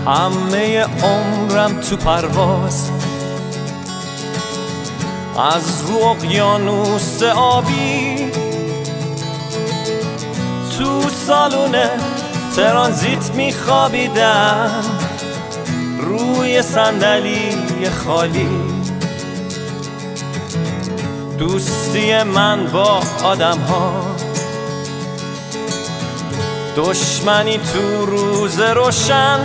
همه عمرم تو پرواز، از رو اقیانوس آبی تو سالون ترانزیت میخوابیدم، روی صندلی خالی. دوستی من با آدم ها، دشمنی تو روز روشن،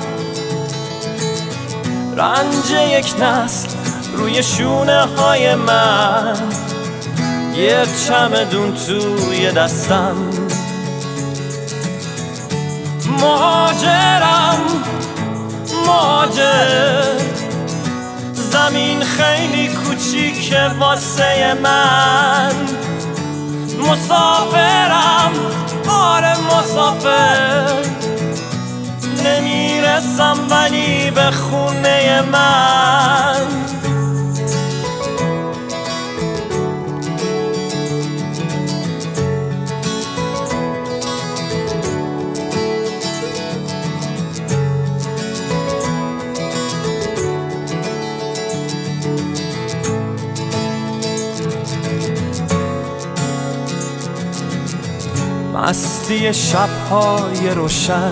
رنج یک نسل روی شونه های من، یک چمدون توی دستم. مهاجرم مهاجر، زمین خیلی کوچیکه واسه من. مسافرم آره مسافر، نمیرسم ولی به خونه من. مستی شب‌های روشن،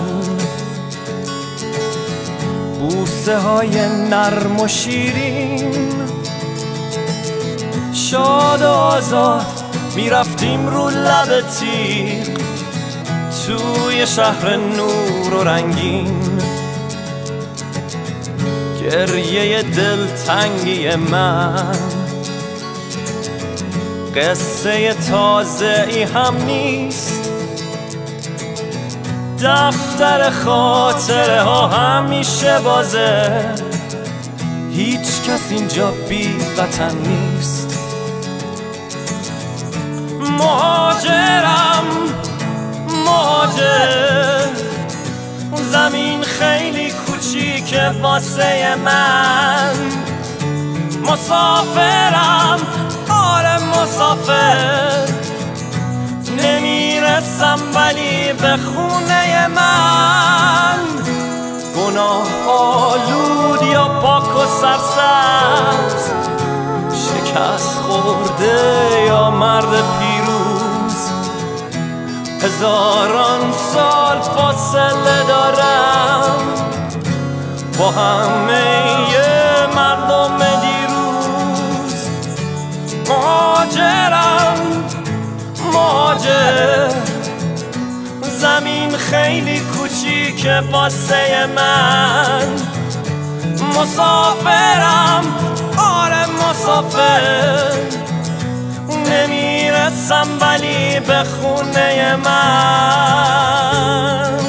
بوسه های نرم و شیرین، شاد و آزاد میرفتیم رو لب تیغ توی شهر نور و رنگین. گریه دلتنگی من قصه تازه ای هم نیست، دفتر خاطره ها همیشه بازه، هیچ کس اینجا بی وطن نیست. مهاجرم مهاجر، زمین خیلی کوچیکه واسه من. مسافرم آره مسافر، نمیرسم ولی به خونه من. گناه آلود یا پاک و سرسبز، شکست خورده یا مرد پیروز، هزاران سال فاصله دارم با همه مردم دیروز. مهاجرم مهاجر، زمین خیلی کوچیکه واسه من. مسافرم آره مسافر، نمیرسم ولی به خونه من.